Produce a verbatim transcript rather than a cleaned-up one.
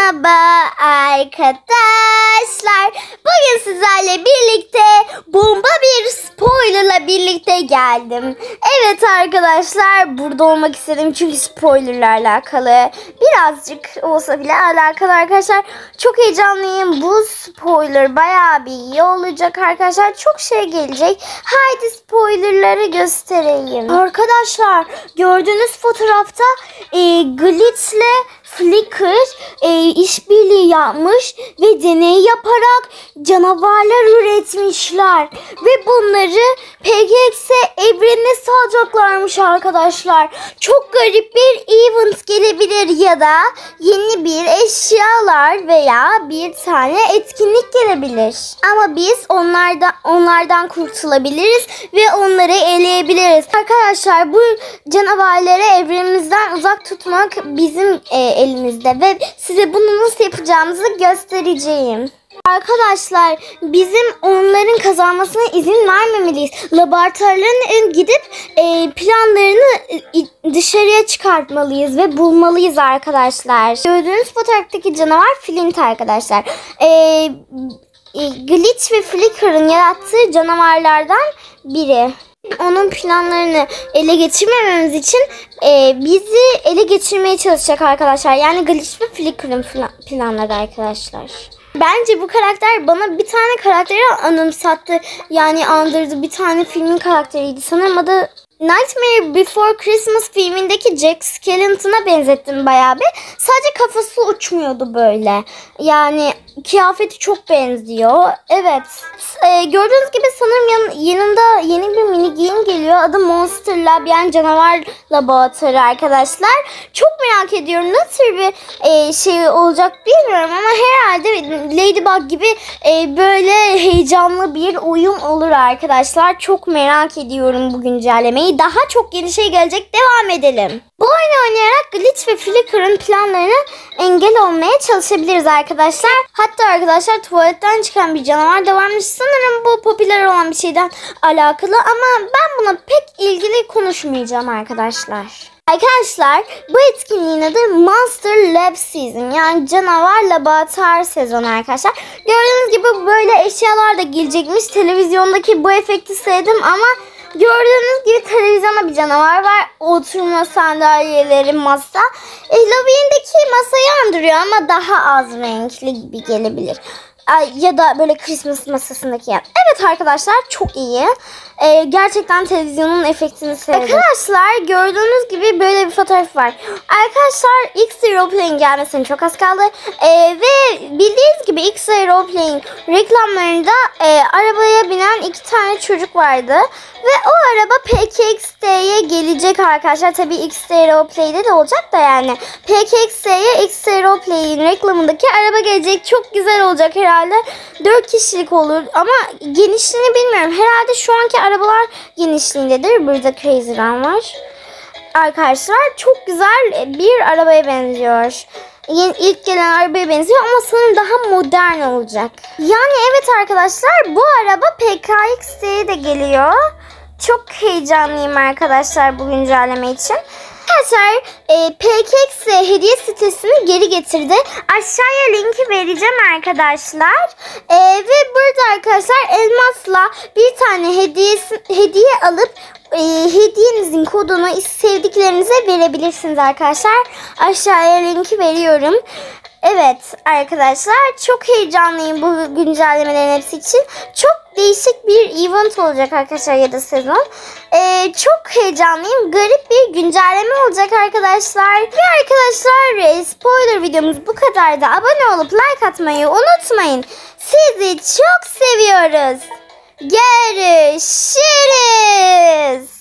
Merhaba arkadaşlar. Bugün sizlerle birlikte bomba bir spoilerla birlikte geldim. Evet arkadaşlar, burada olmak istedim çünkü spoilerla alakalı. Birazcık olsa bile alakalı arkadaşlar. Çok heyecanlıyım. Bu spoiler bayağı bir iyi olacak arkadaşlar. Çok şey gelecek. Haydi spoilerları göstereyim. Arkadaşlar, gördüğünüz fotoğrafta e, Glitch'le Flicker e, işbirliği yapmış ve deney yaparak canavarlar üretmişler. Ve bunları P G X'e evrenine salacaklarmış arkadaşlar. Çok garip bir event gelebilir ya da yeni bir eşyalar veya bir tane etkinlik gelebilir. Ama biz onlardan, onlardan kurtulabiliriz ve onları eleyebiliriz. Arkadaşlar, bu canavarları evrenimizden uzak tutmak bizim e, elimizde ve size bunu nasıl yapacağımızı göstereceğim. Arkadaşlar, bizim onların kazanmasına izin vermemeliyiz. Laboratuvarlarına gidip e, planlarını e, dışarıya çıkartmalıyız ve bulmalıyız arkadaşlar. Gördüğünüz fotoğraftaki canavar Flint arkadaşlar. E, e, Glitch ve Flicker'ın yarattığı canavarlardan biri. Onun planlarını ele geçirmememiz için e, bizi ele geçirmeye çalışacak arkadaşlar. Yani Glitch ve Flicker'ın planları arkadaşlar. Bence bu karakter bana bir tane karakteri anımsattı. Yani andırdı. Bir tane filmin karakteriydi. Sanırım adı Nightmare Before Christmas filmindeki Jack Skellington'a benzettim bayağı bir. Sadece kafası uçmuyordu böyle. Yani kıyafeti çok benziyor. Evet. Ee, gördüğünüz gibi sanırım yan, yanında yeni bir mini game geliyor. Adı Monster Lab, yani canavar laboratuvarı arkadaşlar. Çok merak ediyorum. Nasıl bir e, şey olacak bilmiyorum ama herhalde Ladybug gibi e, böyle heyecanlı bir oyun olur arkadaşlar. Çok merak ediyorum bu güncellemeyi. Daha çok yeni şey gelecek. Devam edelim. Bu oyunu oynayarak Glitch ve Flicker'ın planlarına engel olmaya çalışabiliriz arkadaşlar. Hatta arkadaşlar, tuvaletten çıkan bir canavar da varmış. Sanırım bu popüler olan bir şeyden alakalı ama ben buna pek ilgili konuşmayacağım arkadaşlar. Arkadaşlar, bu etkinliğin adı Monster Lab Season, yani canavar laboratuvar sezonu arkadaşlar. Gördüğünüz gibi böyle eşyalar da gelecekmiş. Televizyondaki bu efekti sevdim ama gördüğünüz gibi televizyonda bir canavar var. Oturma sandalyeleri, masa. E, Halloween'deki masayı andırıyor ama daha az renkli gibi gelebilir. Ya da böyle Christmas masasındaki yer. Evet arkadaşlar, çok iyi. Ee, gerçekten televizyonun efektini sevdim. Arkadaşlar, gördüğünüz gibi böyle bir fotoğraf var. Arkadaşlar, X-Ray Roleplay'in gelmesine çok az kaldı. Ee, ve bildiğiniz gibi X-Ray Roleplay'in reklamlarında e, arabaya binen iki tane çocuk vardı. Ve o araba P K X D'ye gelecek arkadaşlar. Tabii X-Ray Roleplay'de de olacak da yani. P K X D'ye X-Ray Roleplay'in reklamındaki araba gelecek. Çok güzel olacak herhalde. dört kişilik olur ama genişliğini bilmiyorum. Herhalde şu anki arabalar genişliğindedir. Burada Crazy Run var. Arkadaşlar, çok güzel bir arabaya benziyor. Yeni, ilk gelen arabaya benziyor ama sanırım daha modern olacak. Yani evet arkadaşlar, bu araba P K X D'ye de geliyor. Çok heyecanlıyım arkadaşlar bu güncelleme için. Arkadaşlar, e, P K X hediye sitesini geri getirdi. Aşağıya linki vereceğim arkadaşlar. E, ve burada arkadaşlar elmasla bir tane hediye, hediye alıp e, hediyenizin kodunu sevdiklerinize verebilirsiniz arkadaşlar. Aşağıya linki veriyorum. Evet arkadaşlar, çok heyecanlıyım bu güncellemelerin hepsi için. Çok değişik bir event olacak arkadaşlar ya da sezon. Ee, çok heyecanlıyım. Garip bir güncelleme olacak arkadaşlar. Ve arkadaşlar, spoiler videomuz bu kadardı. Abone olup like atmayı unutmayın. Sizi çok seviyoruz. Görüşürüz.